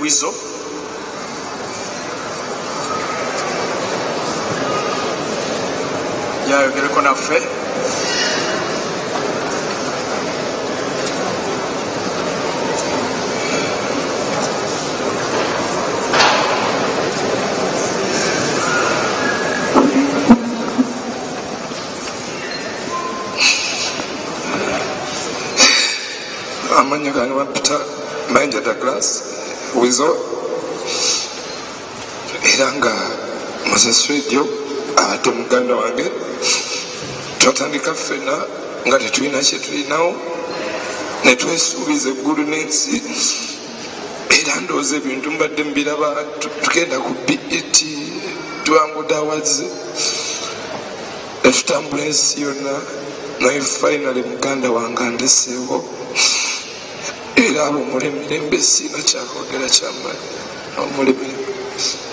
Wizo yayogereko naffe. Amanya gange bapita Mayanja Douglas Wizo era nga Moses Radio ate muganda wange twatandika ffena nga tetulina kyetulinawo ne twesuubiza eggulu n'ensi era ndowooza ebintu mbadde mbiraba tugenda ku BET Twangudde Awards ne tutambula ensi yonna naye finally muganda wange andeseewo era abo mulemirembe sina kyakwogera kyamaanyi omulemirembe